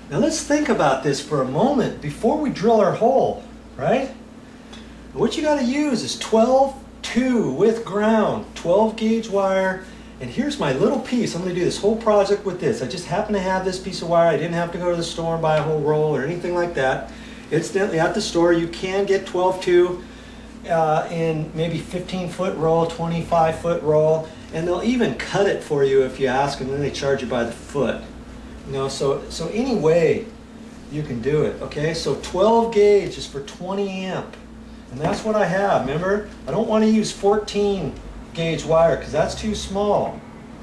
Now let's think about this for a moment before we drill our hole, right? What you got to use is 12-2 with ground, 12 gauge wire. And here's my little piece. I'm going to do this whole project with this. I just happen to have this piece of wire. I didn't have to go to the store and buy a whole roll or anything like that. Incidentally, at the store you can get 12-2 in maybe 15-foot roll, 25-foot roll, and they'll even cut it for you if you ask, and then they charge you by the foot. You know, so any way you can do it. Okay, so 12 gauge is for 20 amp, and that's what I have. Remember, I don't want to use 14 gauge wire because that's too small.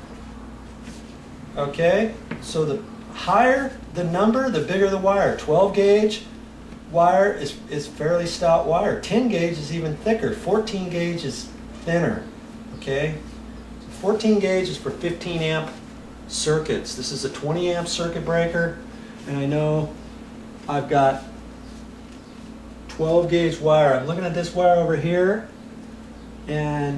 Okay, so the higher the number, the bigger the wire. 12 gauge wire is fairly stout wire. 10 gauge is even thicker. 14 gauge is thinner. Okay, 14 gauge is for 15 amp circuits. This is a 20 amp circuit breaker, and I know I've got 12 gauge wire. I'm looking at this wire over here, and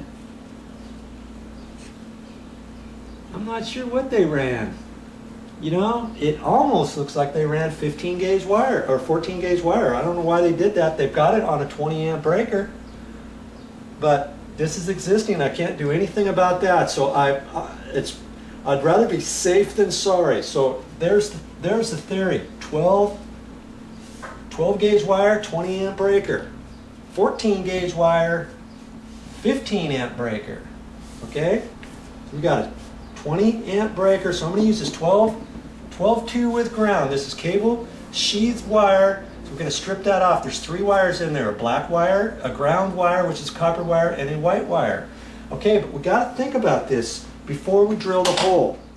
I'm not sure what they ran. You know, it almost looks like they ran 15 gauge wire or 14 gauge wire. I don't know why they did that. They've got it on a 20 amp breaker, but this is existing. I can't do anything about that. So I'd rather be safe than sorry. So there's the theory. 12 gauge wire, 20 amp breaker. 14 gauge wire, 15 amp breaker. Okay, so we got a 20 amp breaker, so I'm going to use this 12-2 with ground. This is cable sheathed wire, so we're going to strip that off. There's 3 wires in there, a black wire, a ground wire, which is copper wire, and a white wire. Okay, but we got to think about this before we drill the hole.